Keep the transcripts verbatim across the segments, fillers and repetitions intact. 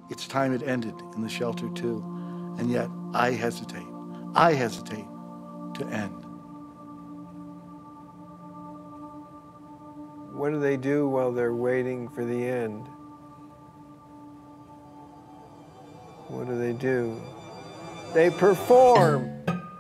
It's time it ended in the shelter too, and yet I hesitate. I hesitate to end. What do they do while they're waiting for the end? What do they do? They perform.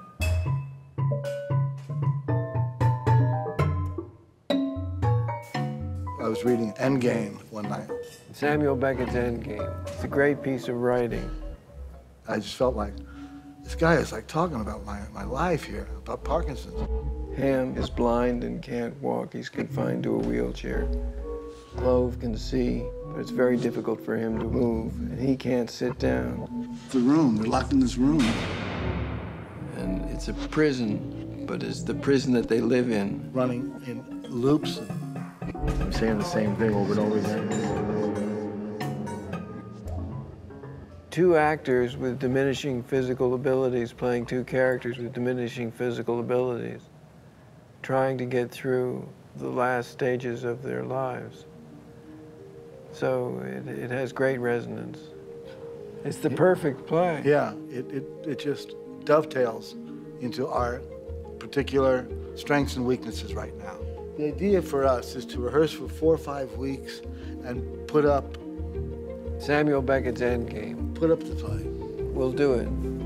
I was reading Endgame one night. Samuel Beckett's Endgame. It's a great piece of writing. I just felt like, this guy is like talking about my, my life here, about Parkinson's. Ham is blind and can't walk. He's confined to a wheelchair. Clove can see, but it's very difficult for him to move, and he can't sit down. The room, they're locked in this room. And it's a prison, but it's the prison that they live in. Running in loops. I'm saying the same thing over and over again. Two actors with diminishing physical abilities playing two characters with diminishing physical abilities, trying to get through the last stages of their lives. So it, it has great resonance. It's the perfect play. Yeah, it, it, it just dovetails into our particular strengths and weaknesses right now. The idea for us is to rehearse for four or five weeks and put up Samuel Beckett's Endgame. Put up the play. We'll do it.